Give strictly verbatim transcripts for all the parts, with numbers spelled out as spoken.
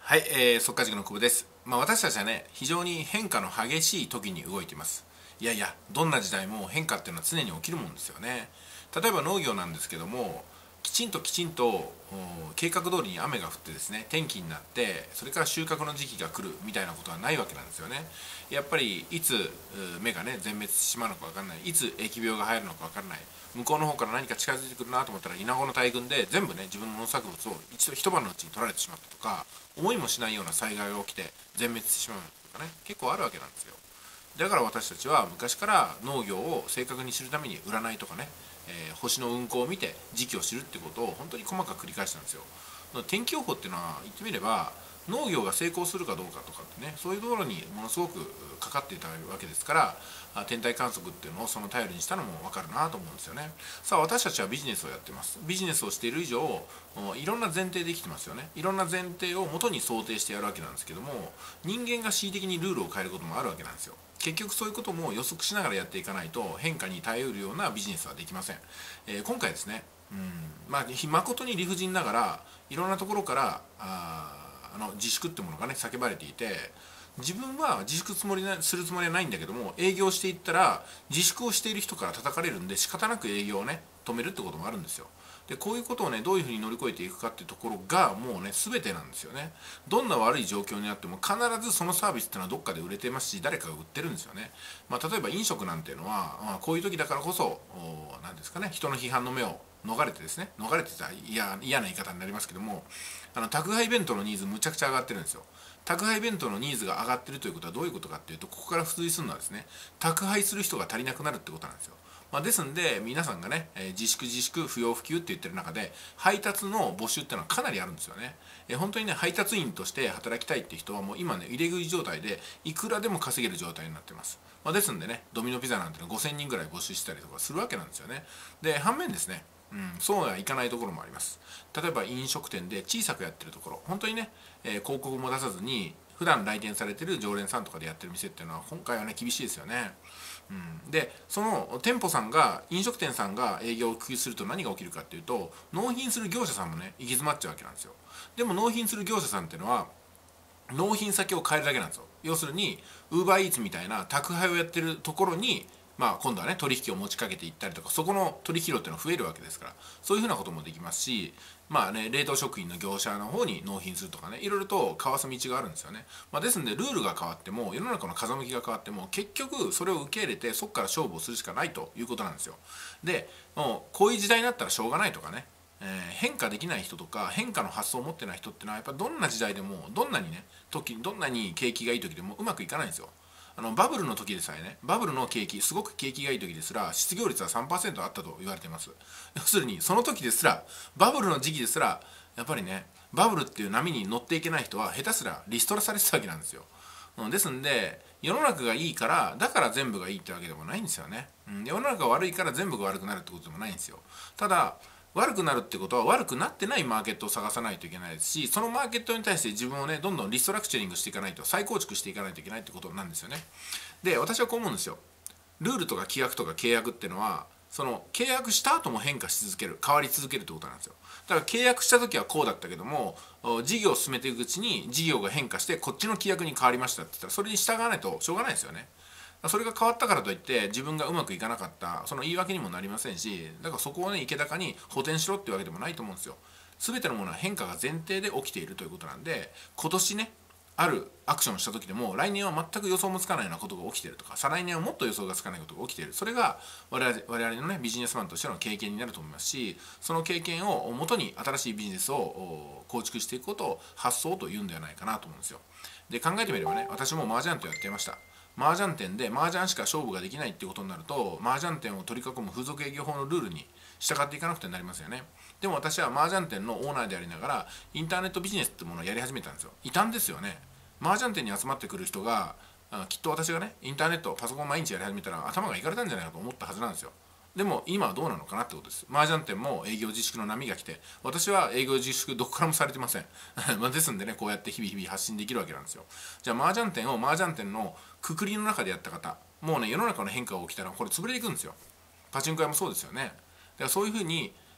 はい、えー、速稼塾の久保です。まあ、私たちはね、非常に変化の激しい時に動いています。いやいや、どんな時代も変化っていうのは常に起きるもんですよね。例えば農業なんですけども、きちんときちんと計画通りに雨が降ってですね、天気になって、それから収穫の時期が来るみたいなことはないわけなんですよね。やっぱりいつ芽がね全滅してしまうのか分からない、いつ疫病が入るのか分からない、向こうの方から何か近づいてくるなと思ったらイナゴの大群で全部ね自分の農作物を一度一晩のうちに取られてしまったとか、思いもしないような災害が起きて全滅してしまうとかね、結構あるわけなんですよ。だから私たちは昔から農業を正確に知るために占いとかね、えー星の運行を見て時期を知るってことを本当に細かく繰り返したんですよ。天気予報っていうのは言ってみれば農業が成功するかどうかとかってね、そういうところにものすごくかかっていたわけですから、あ天体観測っていうのをその頼りにしたのも分かるなと思うんですよね。さあ私たちはビジネスをやってます。ビジネスをしている以上いろんな前提できてますよね。いろんな前提を元に想定してやるわけなんですけども、人間が恣意的にルールを変えることもあるわけなんですよ。結局そういうことも予測しながらやっていかないと変化に耐えうるようなビジネスはできません。えー今回ですね、うんまあ、誠に理不尽ながらいろんなところからああの自粛ってものがね叫ばれていて、自分は自粛つもりなするつもりはないんだけども、営業していったら自粛をしている人から叩かれるんで仕方なく営業をね止めるってこともあるんですよ。でこういうことをねどういうふうに乗り越えていくかっていうところがもうね全てなんですよね。どんな悪い状況になっても必ずそのサービスっていうのはどっかで売れてますし、誰かが売ってるんですよね。まあ、例えば飲食なんていうのは、まあ、こういう時だからこそ何ですかね、人の批判の目を逃れてですね、逃れてたら嫌嫌な言い方になりますけども、あの宅配弁当のニーズむちゃくちゃ上がってるんですよ。宅配弁当のニーズが上がってるということはどういうことかっていうと、ここから付随するのはですね、宅配する人が足りなくなるってことなんですよ。まあ、ですんで皆さんがね、えー自粛自粛不要不急って言ってる中で配達の募集っていうのはかなりあるんですよね。えー本当にね配達員として働きたいっていう人はもう今ね入れ食い状態でいくらでも稼げる状態になってます。まあ、ですんでねドミノピザなんてのごせんにんぐらい募集したりとかするわけなんですよね。で反面ですね、うん、そうはいかないところもあります。例えば飲食店で小さくやってるところ、本当にね、えー広告も出さずに普段来店されてる常連さんとかでやってる店っていうのは今回はね厳しいですよね。うん、でその店舗さんが飲食店さんが営業を休止すると何が起きるかっていうと、納品する業者さんもね行き詰まっちゃうわけなんですよ。でも納品する業者さんっていうのは納品先を変えるだけなんですよ。要するにウーバーイーツみたいな宅配をやってるところに、まあ、今度はね取引を持ちかけていったりとか、そこの取引量っていうのは増えるわけですから、そういうふうなこともできますし、まあね、冷凍食品の業者の方に納品するとかね、いろいろとかわす道があるんですよね。まあ、ですのでルールが変わっても世の中の風向きが変わっても結局それを受け入れてそこから勝負をするしかないということなんですよ。でもうこういう時代になったらしょうがないとかね、えー変化できない人とか変化の発想を持ってない人ってのはやっぱどんな時代でもどんなにね時どんなに景気がいい時でもうまくいかないんですよ。あのバブルの時でさえね、バブルの景気すごく景気がいい時ですら失業率はさんパーセントあったと言われています。要するにその時ですら、バブルの時期ですらやっぱりねバブルっていう波に乗っていけない人は下手すらリストラされてたわけなんですよ。うんですんで世の中がいいからだから全部がいいってわけでもないんですよね。うん、世の中が悪いから全部が悪くなるってことでもないんですよ。ただ悪くなるってことは悪くなってないマーケットを探さないといけないですし、そのマーケットに対して自分をねどんどんリストラクチャリングしていかないと、再構築していかないといけないってことなんですよね。で私はこう思うんですよ。ルールとか規約とか契約っていうのはその契約した後も変化し続ける、変わり続けるってことなんですよ。だから契約した時はこうだったけども、事業を進めていくうちに事業が変化してこっちの規約に変わりましたって言ったらそれに従わないとしょうがないですよね。それが変わったからといって自分がうまくいかなかったその言い訳にもなりませんし、だからそこをね池高に補填しろっていうわけでもないと思うんですよ。全てのものは変化が前提で起きているということなんで、今年ねあるアクションをした時でも来年は全く予想もつかないようなことが起きているとか、再来年はもっと予想がつかないことが起きている、それが我々我々のねビジネスマンとしての経験になると思いますし、その経験をもとに新しいビジネスを構築していくことを発想というんではないかなと思うんですよ。で考えてみればね、私も麻雀とやっていました。麻雀店で麻雀しか勝負ができないっていうことになると、麻雀店を取り囲む風俗営業法のルールに従っていかなくてなりますよね。でも私は麻雀店のオーナーでありながらインターネットビジネスってものをやり始めたんですよ。異端ですよね。麻雀店に集まってくる人がきっと私がねインターネットパソコン毎日やり始めたら頭がいかれたんじゃないかと思ったはずなんですよ。でも今はどうなのかなってことです。麻雀店も営業自粛の波が来て、私は営業自粛どこからもされてませんまあですんでね、こうやって日々日々発信できるわけなんですよ。じゃあ麻雀店を麻雀店のくくりの中でやった方、もうね世の中の変化が起きたらこれ潰れていくんですよ。パチンコ屋もそうですよね。だからそういうふうに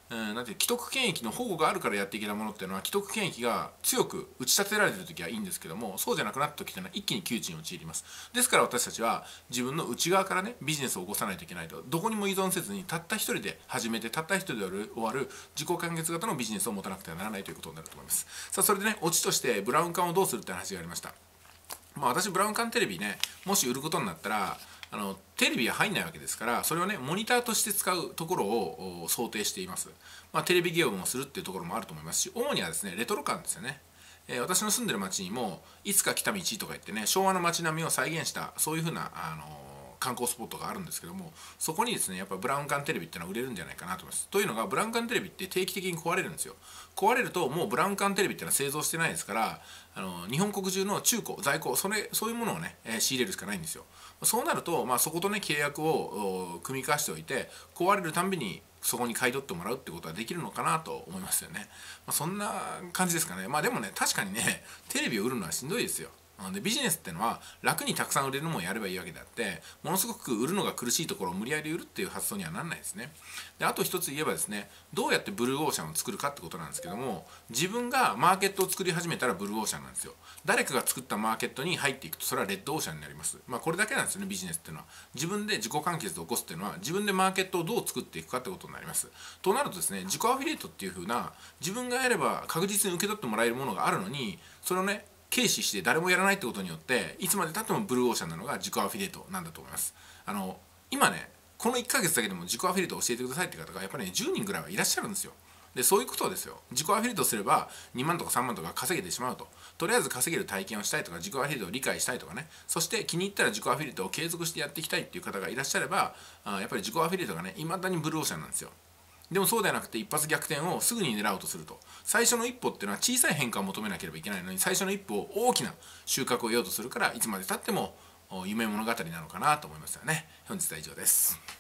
うん、なんて既得権益の保護があるからやっていけたものっていうのは既得権益が強く打ち立てられてる時はいいんですけども、そうじゃなくなった時っていうのは一気に窮地に陥ります。ですから私たちは自分の内側からねビジネスを起こさないといけないと。どこにも依存せずにたった一人で始めてたった一人で終わる自己完結型のビジネスを持たなくてはならないということになると思います。さあそれでね、オチとしてブラウン管をどうするって話がありました。まあ、私ブラウン管テレビね、もし売ることになったらあのテレビは入んないわけですから、それをねモニターとして使うところを想定しています。まあ、テレビ業務をするっていうところもあると思いますし、主にはですねレトロ感ですよね。えー、私の住んでる町にもいつか来た道とか言ってね、昭和の街並みを再現したそういうふうな、あのー観光スポットがあるんですけども、そこにですねやっぱブラウン管テレビっていうのは売れるんじゃないかなと思います。というのがブラウン管テレビって定期的に壊れるんですよ。壊れるともうブラウン管テレビっていうのは製造してないですから、あの日本国中の中古在庫それそういうものをね、えー、仕入れるしかないんですよ。そうなると、まあ、そことね契約を組み交わしておいて、壊れるたんびにそこに買い取ってもらうってことはできるのかなと思いますよね。まあ、そんな感じですかね。まあでもね、確かにねテレビを売るのはしんどいですよ。でビジネスってのは楽にたくさん売れるものをやればいいわけであって、ものすごく売るのが苦しいところを無理やり売るっていう発想にはならないですね。であと一つ言えばですね、どうやってブルーオーシャンを作るかってことなんですけども、自分がマーケットを作り始めたらブルーオーシャンなんですよ。誰かが作ったマーケットに入っていくとそれはレッドオーシャンになります。まあこれだけなんですよね、ビジネスっていうのは。自分で自己完結で起こすっていうのは自分でマーケットをどう作っていくかってことになります。となるとですね、自己アフィリエイトっていう風な自分がやれば確実に受け取ってもらえるものがあるのに、それをね軽視して誰もやらないってことによって、いつまでたってもブルーオーシャンなのが自己アフィリエイトなんだと思います。あの今ねこのいっかげつだけでも自己アフィリエイトを教えてくださいって方がやっぱりねじゅうにんぐらいはいらっしゃるんですよ。でそういうことですよ。自己アフィリエイトすればにまんとかさんまんとか稼げてしまうと。とりあえず稼げる体験をしたいとか、自己アフィリエイトを理解したいとかね、そして気に入ったら自己アフィリエイトを継続してやっていきたいっていう方がいらっしゃれば、あやっぱり自己アフィリエイトがねいまだにブルーオーシャンなんですよ。でもそうではなくて、一発逆転をすぐに狙おうとすると、最初の一歩っていうのは小さい変化を求めなければいけないのに、最初の一歩を大きな収穫を得ようとするから、いつまでたっても夢物語なのかなと思いますよね。本日は以上です。